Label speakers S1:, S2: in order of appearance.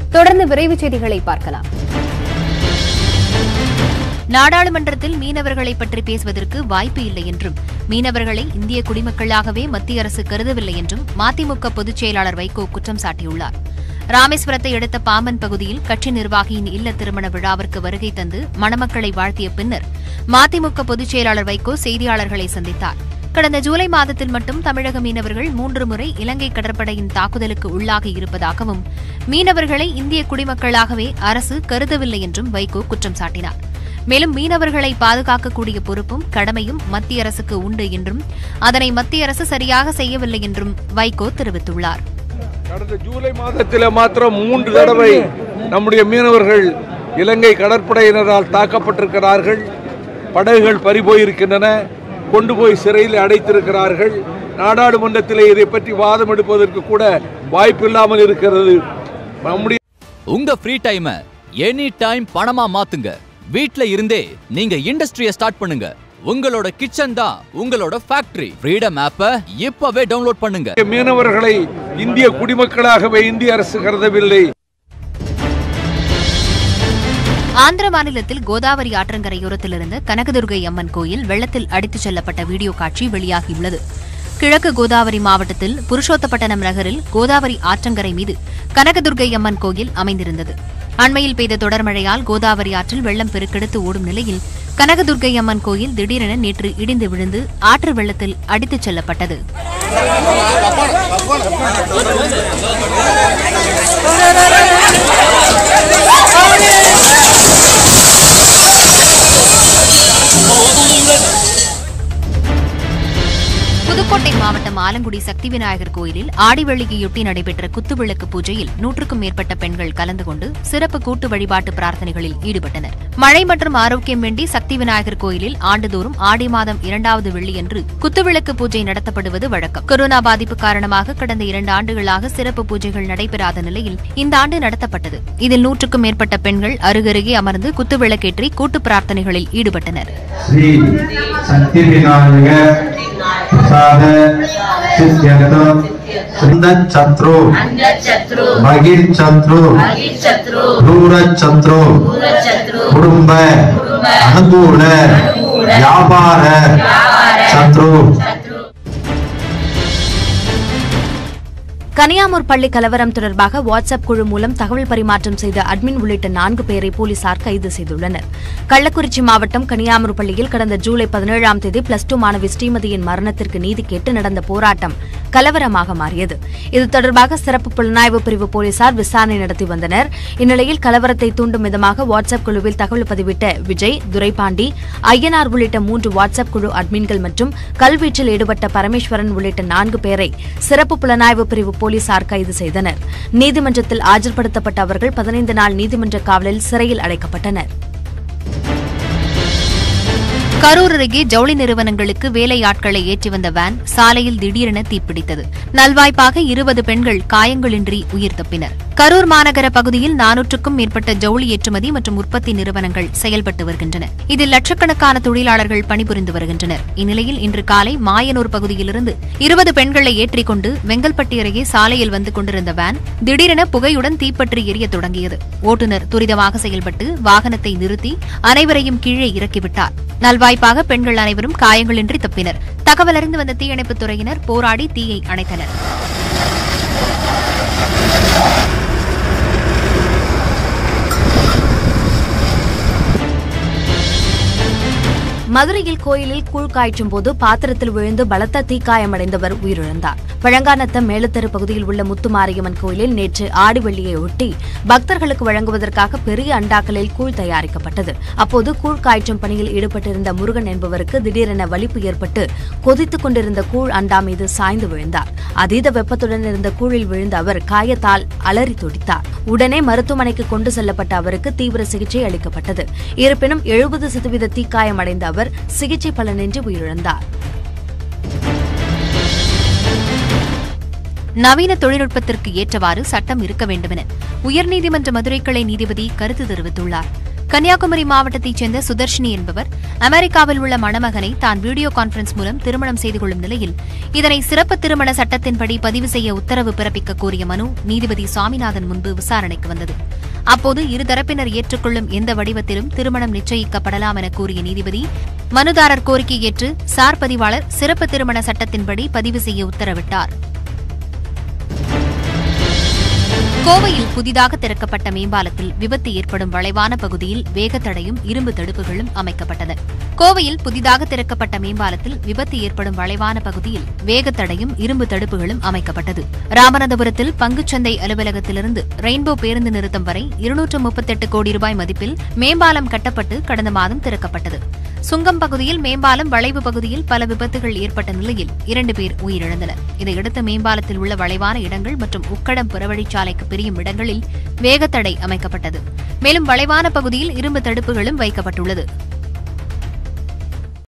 S1: தொடர்ந்து விரைவு செய்திகளை பார்க்கலாம்.
S2: நாடாளுமன்றத்தில் மீனவர்களை பற்றி பேசுவதற்கு வாய்ப்பு இல்லை என்றும் மீனவர்களை இந்திய குடிமக்களாகவே மத்திய அரசு கருதவில்லை என்றும் மதிமுக பொதுச் செயலாளர் வைகோ குற்றம் சாட்டியுள்ளார். ராமேஸ்வரத்தை அடுத்த பாம்பன் பகுதியில் கட்சி நிர்வாகியின் இல்ல திருமண விழாவிற்கு வருகை தந்து மணமக்களை வாழ்த்திய பின்னர் மதிமுக பொதுச் செயலாளர் வைகோ செய்தியாளர்களை சந்தித்தார். கடந்த ஜூலை மாதத்தில் மட்டும் தமிழக மீனவர்கள் 3 முறை இலங்கை கடற்படையின் தாக்குதலுக்கு உள்ளாகி இருப்பதாகவும் மீனவர்களை இந்திய குடிமக்களாகவே அரசு கருதவில்லை என்றும் வைகோ குற்றம் சாட்டினார். மேலும் மீனவர்களை பாதுகாக்கக்கூடிய பொறுப்பும் கடமையும் மத்திய அரசுக்கு உண்டு என்றும் அதனை மத்திய அரசு சரியாக செய்யவில்லை என்றும் வைகோ தெரிவித்துள்ளார்.
S3: கடந்த ஜூலை மாதத்தில் மாத்திரம் 3 தடவை நம்முடைய மீனவர்கள் இலங்கை கடற்படையினரால் தாக்கப்பட்டிருக்கிறார்கள். படகுகள் பறிபோயிருக்கின்றன, கொண்டு போய் சிறையில் அடைத்திருக்கிறார்கள். நாடாளுமன்றத்தில் இதை பற்றி வாதம் எடுப்பதற்கு கூட வாய்ப்பு இல்லாமல் இருக்கிறது.
S4: உங்க ஃப்ரீ டைம் எனி டைம் பணமா மாத்துங்க. வீட்ல இருந்தே நீங்க இண்டஸ்ட்ரியை ஸ்டார்ட் பண்ணுங்க. உங்களோட கிச்சன் தான் உங்களோட ஃபேக்டரி. ஃப்ரீடம் ஆப்பை இப்பவே டவுன்லோட் பண்ணுங்க.
S3: மீனவர்களை இந்திய குடிமக்களாகவே இந்திய அரசு கருதவில்லை.
S2: ஆந்திர மாநிலத்தில் கோதாவரி ஆற்றங்கரையோரத்திலிருந்து கனகதுர்கை அம்மன் கோயில் வெள்ளத்தில் அடித்துச் செல்லப்பட்ட வீடியோ காட்சி வெளியாகியுள்ளது. கிழக்கு கோதாவரி மாவட்டத்தில் புருஷோத்தப்பட்டனம் நகரில் கோதாவரி ஆற்றங்கரை மீது கனகதுர்கை அம்மன் கோயில் அமைந்திருந்தது. அண்மையில் பெய்த தொடர் மழையால் கோதாவரி ஆற்றில் வெள்ளம் பெருக்கெடுத்து ஓடும் நிலையில் கனகதுர்கை அம்மன் கோயில் திடீரென நேற்று இடிந்து விழுந்து ஆற்று வெள்ளத்தில் அடித்துச் செல்லப்பட்டது. புதுக்கோட்டை மாவட்டம் ஆலங்குடி சக்தி விநாயகர் கோயிலில் ஆடிவெள்ளியையொட்டி நடைபெற்ற குத்துவிளக்கு பூஜையில் 100க்கும் மேற்பட்ட பெண்கள் கலந்து கொண்டு சிறப்பு கூட்டு வழிபாட்டு பிரார்த்தனைகளில் ஈடுபட்டனர். மழை மற்றும் ஆரோக்கியம் வேண்டி சக்தி விநாயகர் கோயிலில் ஆண்டுதோறும் ஆடி மாதம் 2வது வெள்ளியன்று குத்துவிளக்கு பூஜை நடத்தப்படுவது வழக்கம். கொரோனா பாதிப்பு காரணமாக கடந்த 2 ஆண்டுகளாக சிறப்பு பூஜைகள் நடைபெறாத நிலையில் இந்த ஆண்டு நடத்தப்பட்டது. இதில் 100க்கும் மேற்பட்ட பெண்கள் அருகருகே அமர்ந்து குத்துவிளக்கேற்றி கூட்டு பிரார்த்தனைகளில் ஈடுபட்டனர்.
S5: चंद्रो भगीर चंद्रो धूर चंद्रो कुटुंब अनुकूल व्यापार चंद्रो.
S6: கனியாமூர் பள்ளி கலவரம் தொடர்பாக வாட்ஸ்அப் குழு மூலம் தகவல் பரிமாற்றம் செய்த அட்மின் உள்ளிட்ட 4 பேரை போலீசார் கைது செய்துள்ளனர். கள்ளக்குறிச்சி மாவட்டம் கனியாமூர் பள்ளியில் கடந்த ஜூலை 17ஆம் தேதி +2 மாணவி ஸ்ரீமதியின் மரணத்திற்கு நீதி கேட்டு நடந்த போராட்டம் கலவரமாக மாறியது. இது தொடர்பாக சிறப்பு புலனாய்வு பிரிவு போலீசார் விசாரணை நடத்தி வந்தனர். இந்நிலையில் கலவரத்தை தூண்டும் விதமாக வாட்ஸ்அப் குழுவில் தகவல் பதிவிட்ட விஜய், துரைபாண்டி, ஐயனார் உள்ளிட்ட 3 வாட்ஸ்அப் குழு அட்மின்கள் மற்றும் கல்வீச்சில் ஈடுபட்ட பரமேஸ்வரன் உள்ளிட்ட 4 பேரை சிறப்பு புலனாய்வு பிரிவு போலீசார் கைது செய்தனர். நீதிமன்றத்தில் ஆஜர்படுத்தப்பட்ட அவர்கள் 15 நாள் நீதிமன்ற காவலில் சிறையில் அடைக்கப்பட்டனர்.
S2: கரூர் அருகே ஜவுளி நிறுவனங்களுக்கு வேலையாட்களை ஏற்றி வந்த வேன் சாலையில் திடீரென தீப்பிடித்தது. நல்வாய்ப்பாக 20 பெண்கள் காயங்களின்றி உயிர் தப்பினர். கரூர் மாநகர பகுதியில் 400க்கும் மேற்பட்ட ஜவுளி ஏற்றுமதி மற்றும் உற்பத்தி நிறுவனங்கள் செயல்பட்டு வருகின்றன. இதில் லட்சக்கணக்கான தொழிலாளர்கள் பணிபுரிந்து வருகின்றனர். இந்நிலையில் இன்று காலை மாயனூர் பகுதியிலிருந்து 20 பெண்களை ஏற்றிக்கொண்டு வெங்கல்பட்டி அருகே சாலையில் வந்து கொண்டிருந்த வேன் திடீரென புகையுடன் தீப்பற்றி எரிய தொடங்கியது. ஓட்டுநர் துரிதமாக செயல்பட்டு வாகனத்தை நிறுத்தி அனைவரையும் கீழே இறக்கிவிட்டார். நல்வாய்ப்பாக பெண்கள் அனைவரும் காயங்களின்றி தப்பினர். தகவல் அறிந்து வந்த தீயணைப்புத் துறையினர் போராடி தீயை அணைத்தனர்.
S6: மதுரையில் கோயிலில் கூழ் காய்ச்சும் போது பாத்திரத்தில் விழுந்து பலத்த தீக்காயமடைந்தவர் உயிரிழந்தார். பழங்கானத்தம் மேலத்தெரு பகுதியில் உள்ள முத்துமாரியம்மன் கோயிலில் நேற்று ஆடிவெள்ளியை ஒட்டி பக்தர்களுக்கு வழங்குவதற்காக பெரிய அண்டாக்களில் கூழ் தயாரிக்கப்பட்டது. அப்போது கூழ் காய்ச்சும் பணியில் ஈடுபட்டிருந்த முருகன் என்பவருக்கு திடீரென வலிப்பு ஏற்பட்டு கொதித்துக் கொண்டிருந்த கூழ் அண்டா மீது சாய்ந்து விழுந்தார். அதீத வெப்பத்துடன் இருந்த கூழில் விழுந்த அவர் காயத்தால் அலறி துடித்தார். உடனே மருத்துவமனைக்கு கொண்டு செல்லப்பட்ட அவருக்கு தீவிர சிகிச்சை அளிக்கப்பட்டது. இருப்பினும் 70% தீக்காயமடைந்த அவர் சிகிச்சை பலனின்றி உயிரிழந்தார்.
S2: நவீன தொழில்நுட்பத்திற்கு ஏற்றவாறு சட்டம் இருக்க வேண்டுமென உயர்நீதிமன்ற மதுரை கிளை நீதிபதி கருத்து தெரிவித்துள்ளார். கன்னியாகுமரி மாவட்டத்தைச் சேர்ந்த சுதர்ஷினி என்பவர் அமெரிக்காவில் உள்ள மணமகனை தான் வீடியோ கான்பரன்ஸ் மூலம் திருமணம் செய்து கொள்ளும் நிலையில் இதனை சிறப்பு திருமண சட்டத்தின்படி பதிவு செய்ய உத்தரவு பிறப்பிக்க கோரிய மனு நீதிபதி சுவாமிநாதன் முன்பு விசாரணைக்கு வந்தது. அப்போது இருதரப்பினர் ஏற்றுக்கொள்ளும் எந்த வடிவத்திலும் திருமணம் நிச்சயிக்கப்படலாம் என கூறிய நீதிபதி மனுதாரர் கோரிக்கை ஏற்று சார் பதிவாளர் சிறப்பு திருமண சட்டத்தின்படி பதிவு செய்ய உத்தரவிட்டார். கோவையில் புதிதாக திறக்கப்பட்ட மேம்பாலத்தில் விபத்து ஏற்படும் வளைவான பகுதியில் வேகத்தடையும் இரும்பு தடுப்புகளும் அமைக்கப்பட்டன. கோவையில் புதிதாக திறக்கப்பட்ட மேம்பாலத்தில் விபத்து ஏற்படும் வளைவான பகுதியில் வேகத்தடையும் இரும்பு தடுப்புகளும் அமைக்கப்பட்டது. ராமநாதபுரத்தில் பங்குச்சந்தை அலுவலகத்திலிருந்து ரெயின்போ பேருந்து நிறுத்தம் வரை 238 கோடி ரூபாய் மதிப்பில் மேம்பாலம் கட்டப்பட்டு கடந்த மாதம் திறக்கப்பட்டது. சுங்கம் பகுதியில் மேம்பாலம் வளைவு பகுதியில் பல விபத்துகள் ஏற்பட்ட நிலையில் 2 பேர் உயிரிழந்தனர். இதையடுத்து மேம்பாலத்தில் உள்ள வளைவான இடங்கள் மற்றும் உக்கடம் புறவழிச்சாலைக்கு பிரியும் இடங்களில் வேகத்தடை அமைக்கப்பட்டது. மேலும் வளைவான பகுதியில் இரும்பு தடுப்புகளும் வைக்கப்பட்டுள்ளது.